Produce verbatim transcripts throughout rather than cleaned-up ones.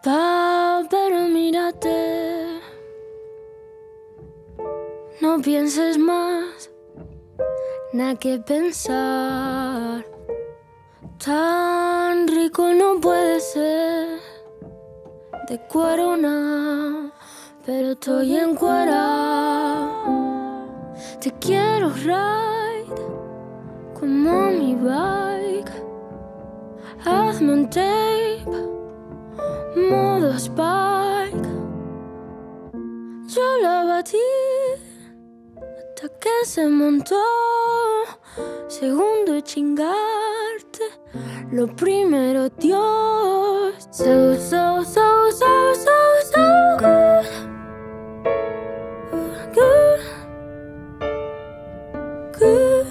Pa, pero mírate, no pienses más, nada que pensar. Tan rico no puede ser, de cuero nada, pero estoy encuerada. Te quiero ride, como mi bike. Hazme un tape, modo Spike. Yo la batí hasta que se montó. Segundo chingarte, lo primero Dios. So, so, so, so, so, so good. Good. Good.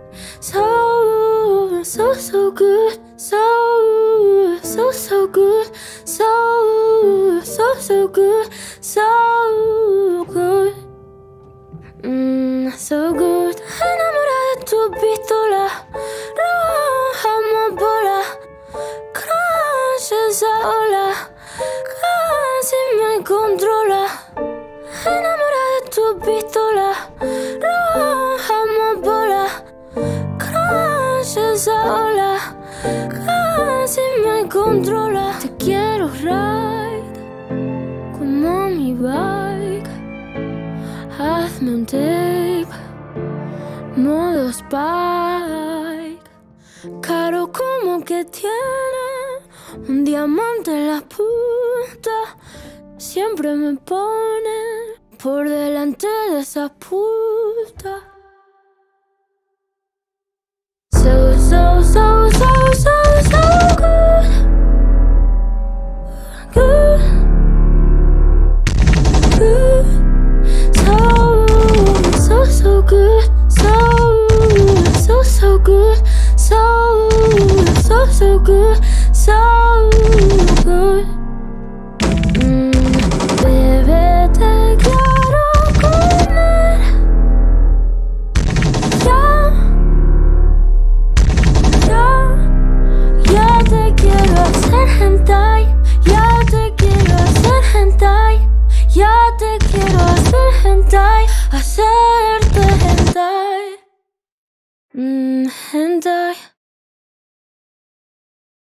So, so, so good. So, so, so good. So, so, so good. So good. Mm, so good. Enamorada de tu pistola, roja amapola, crash esa ola, casi me controla. Enamorada de tu pistola, roja amapola, crash esa ola, casi me controla. Te quiero ride, como mi bike. Hazme un tape, modo Spike. Caro como que tiene un diamante en la punta. Siempre me pone por delante de esa puta. So, so, so, so, so, so good. Good. Good. So, so good, so, so, so good, so, so, so good.